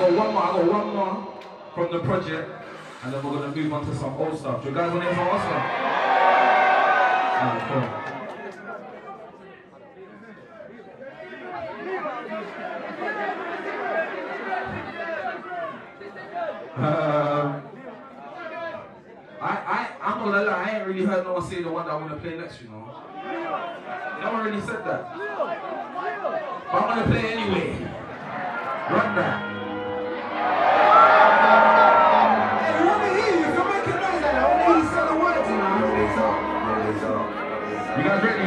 got one more from the project, and then we're gonna move on to some old stuff. Do you guys want to hear some old stuff? Alright, cool. I'm not gonna lie, I ain't really heard no one say the one that I want to play next, you know. No one really said that. But I'm gonna play anyway. Run that. Hey, we wanna hear you. If you're making noise like that, I wanna hear you say the words, you know. You guys ready,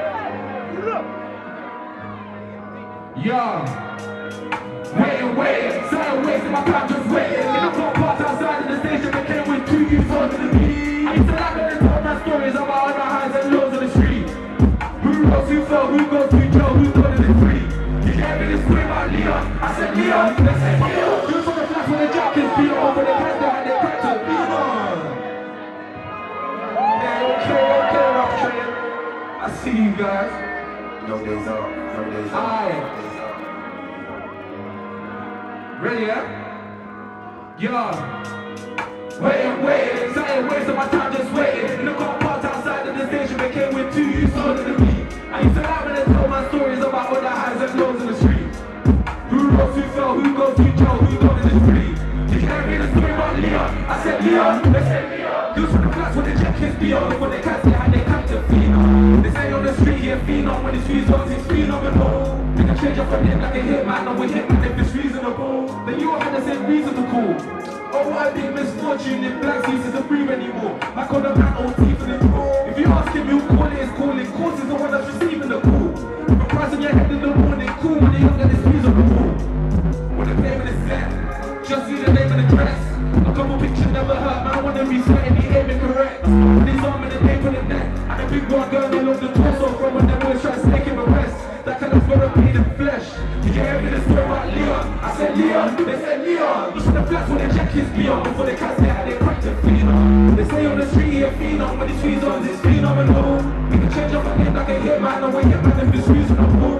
yeah? Yo. Waiting, started wasting my time just waiting. In the front part outside of the station, they came with 2 youths on to the beat. I used to laugh and tell my stories about all the highs and lows of the street. Who rose, who fell, who goes, who Joe, who thought it was free. You gave me this scream about Leon. I said Leon, they said Leon. You saw the flash when the jackets beat on for the cats that had their crackers. Leon. Yeah, okay, rough train. I see you guys. No days off, no days off. Aye. Ready, yeah? Yeah. Waiting, started wasting my time just waiting. In the car parked outside of the station, they came with 2 youths older than me. I used to laugh when they told my stories about all the highs and lows in the street. Who rose, who fell, who goes, who Joe, who got in the street. You can't hear the story about Leon. I said Leon, they said Leon. Dudes from the flats when the jackets be on. When they cats, they had their captain phenom. They say on the street here phenom. When it's reasons, it's phenomenal. They can change up from him like a hitman. No, we hitman if it's reasonable. Then you all had the same reason to call. Oh, what a big misfortune if black seats isn't free anymore. Like on the man OT for the draw. If you ask him who call it is calling, course is the one that's receiving the call. With a price on your head in the morning, cool when you don't get this piece on the wall. When the payment is set, just see the name and address. A couple pictures never hurt, man, I wanna be sweating, he aiming correct. His arm in the nape on the neck, and a big one going along the torso from when them boys try to snake him arrest. That kind of gonna be the flesh. Did you hear me the story about Leon? I said Leon, they said Leon. Look for the flats when the jackets be on. Before the cats they had their cracked to phenom. They say on the street here phenom. When it's reasons it's phenomenal. We can change up a name like a hitman. No way hitman if it's reasonable.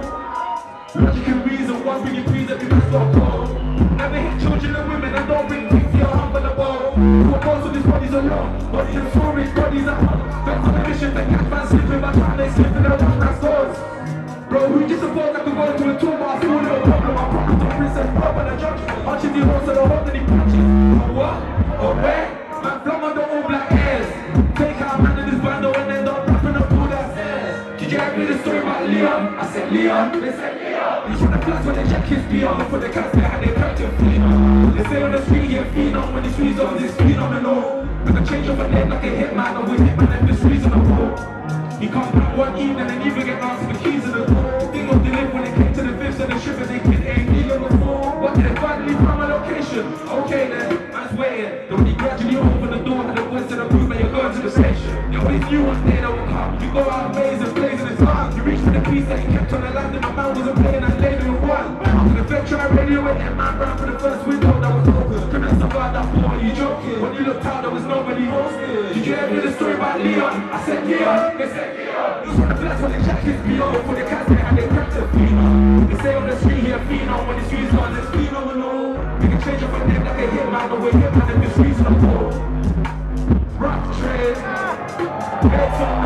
Logic and reason, one bringing please every man's got cold. Never hit children and women and don't bring things to your hump on the bowl. What most of these bodies alone. Bodies and stories, bodies at home. Back on the mission, the cat man slipping by time they slip in their rough grass doors. Bro, who just suppose I could go to a tour, but I feel a little problem. I promised the princess pub and a judge. Punches the horse to the hole, then he punches. Oh what? Oh where? Man, flung on the all black hairs. Take out a man in this bando and end up rapping up all that stairs. Did you ever hear the story about Leon? I said Leon, they said Leon. He's from the flats when the jackets be on. Look for the cats, they had their captain phenom. They say on the street here phenom. When it's reasons, it's phenomenal. We can change up a name like a hitman, or we hitman if it's reasonable. He come back one evening and even get asked for the keys to the door. Thing of the live when it came to the fifth and the strippers, they kid ain't legal before. But did they finally find my location? Okay then, man's waiting. Then when he gradually opened the door, had the voice to the booth, man, you're going to the station. You always knew one day that would come. You go out amazing, blazing his arms. You reached for the piece that he kept on the land, and my man wasn't playing that later in one. After the vet tried radio and that man ran for the first window that was open. Couldn't survive that floor, are you joking? When you looked out, there was nobody hosting. Did you ever hear the story about Leon? I said Leon, they said Leon. Those were the flats when the jackets be on. For the cats they had their cracked to phenom. They say on the street here phenom. When it's reasons it's phenomenal. We can change up a name like a hitman, but we're hitman if it's reasonable. Rough trade, heads up.